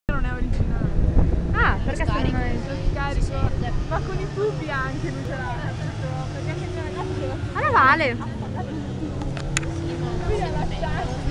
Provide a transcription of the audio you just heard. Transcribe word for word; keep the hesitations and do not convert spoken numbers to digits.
Non è originale. Ah, perché sono mai... Lo scarico. Ma con i tubi anche lui ce l'ha. Perché anche il mio ragazzo ce l'ha. Allora vale. Lui l'ha lasciato.